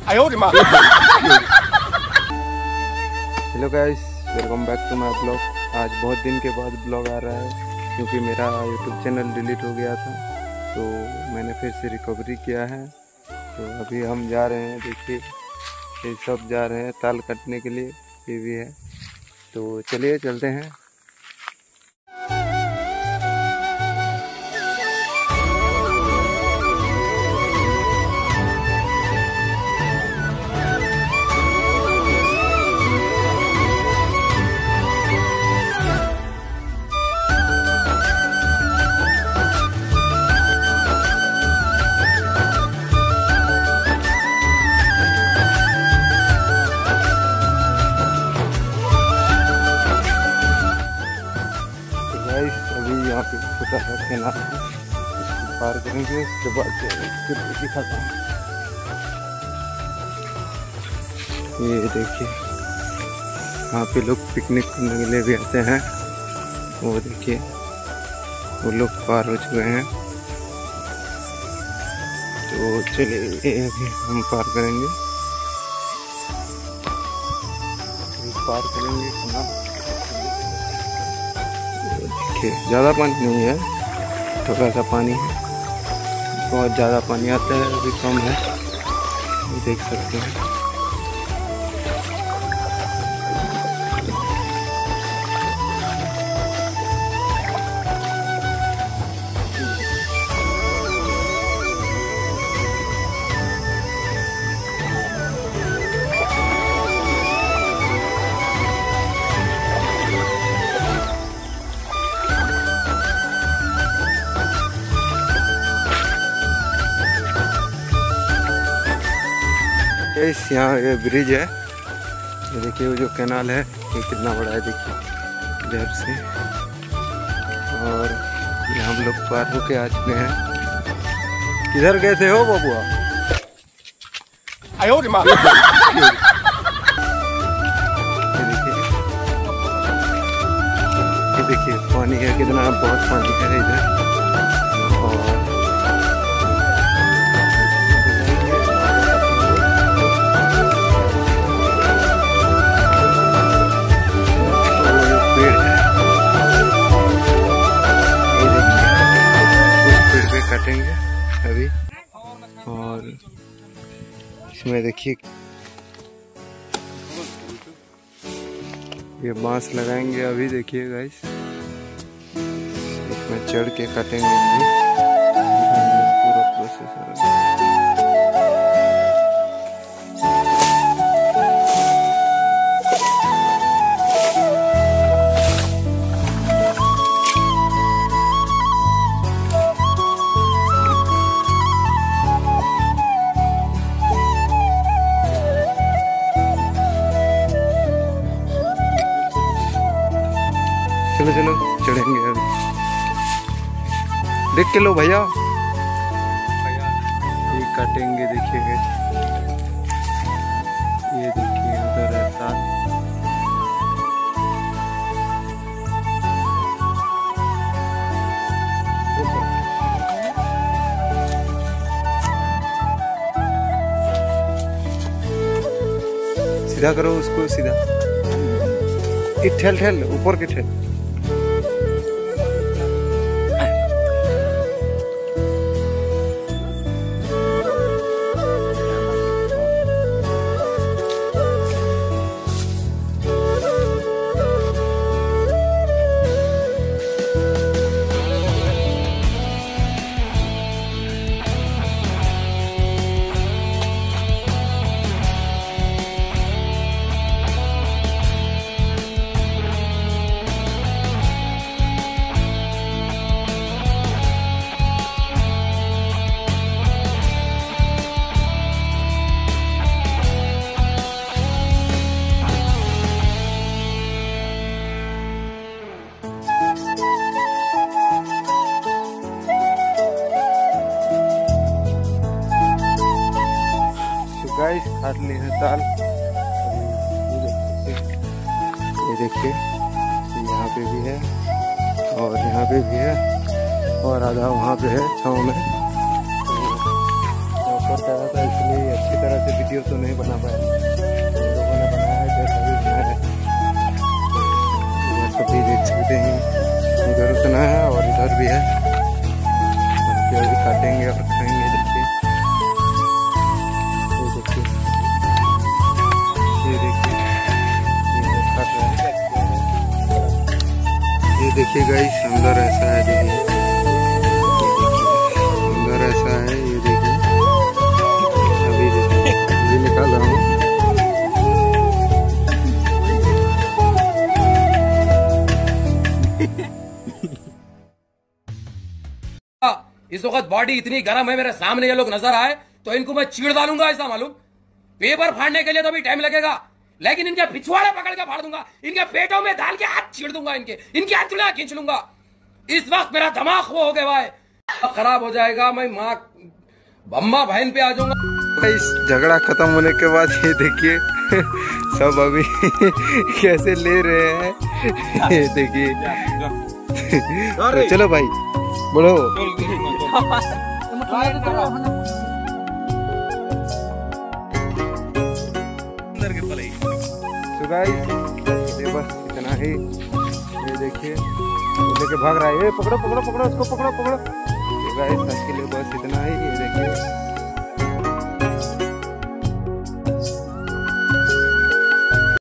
Hello guys, welcome back to my blog. आज बहुत दिन के बाद ब्लॉग आ रहा है क्योंकि मेरा यूट्यूब चैनल डिलीट हो गया था, तो मैंने फिर से रिकवरी किया है। तो अभी हम जा रहे हैं, देखिए ये सब जा रहे हैं ताल काटने के लिए, ये भी है। तो चलिए चलते हैं। अभी यहाँ पे छोटा सा केनाल है, इसको पार करेंगे, उसके बाद दिखाता हूँ। ये देखिए यहाँ पे लोग पिकनिक करने के लिए भी आते हैं। वो देखिए वो लोग पार हो चुके हैं, तो चलिए अभी हम पार करेंगे, पार करेंगे केनाल। ज़्यादा पानी नहीं है, थोड़ा सा पानी है, बहुत ज़्यादा पानी आता है, अभी कम है, देख सकते हैं। यहाँ ये ब्रिज है, ये देखिए वो जो कैनाल है ये कितना बड़ा है, देखिए इधर से, और ये हम लोग पार होके आ चुके हैं। किधर गए थे हो बबुआ? ये देखिए पानी है कितना, बहुत पानी है इधर। और काटेंगे अभी, और इसमें देखिए ये बांस लगाएंगे अभी, देखिए गाइस इसमें चढ़ के काटेंगे अभी, पूरा प्रोसेस है। चलो चलो चढ़ेंगे अभी, देख के लो भैया, ये काटेंगे, देखिएगा ये देखिए उधर है ताल। सीधा करो उसको, सीधा ठेल ठेल ऊपर के ठेल। गाइस काट ली है ताल, ये देखिए यहाँ पे भी है और यहाँ पे भी है और आधा वहाँ पे है छाँव में। तो ऊपर का था इसलिए अच्छी तरह से वीडियो तो नहीं बना पाया, लोगों ने बनाया है जैसा भी बनाया है। सभी देख सकते हैं, इधर उतना है और इधर भी है। अभी काटेंगे और खाएंगे। ये देखिए गाइस, अंदर ऐसा है, देखिए अंदर ऐसा है, ये देखिए अभी देखिए अभी निकाल रहा हूँ। इस वक्त बॉडी इतनी गर्म है, मेरे सामने ये लोग नजर आए तो इनको मैं चीड़ डालूंगा, ऐसा मालूम। पेपर फाड़ने के लिए तो भी टाइम लगेगा, लेकिन इनके पिछवाड़े पकड़ के फाड़ दूंगा, इनके पेटों में डाल के हाथ छीड़ दूंगा, इनकी हथेलियां खींच लूंगा। इस वक्त मेरा दिमाग वो हो गया है, खराब हो जाएगा, मैं माँ अम्मा बहन पे आ जाऊंगा। इस झगड़ा खत्म होने के बाद ये देखिए सब अभी कैसे ले रहे हैं, ये देखिए। तो चलो भाई बढ़ो। तो गाइस ये बस इतना ही, ये देखिए लेके भाग रहा है, ये पकड़ो पकड़ो पकड़ो, उसको पकड़ो पकड़ो। तो गाइस आज के लिए बस इतना ही, ये देखिए।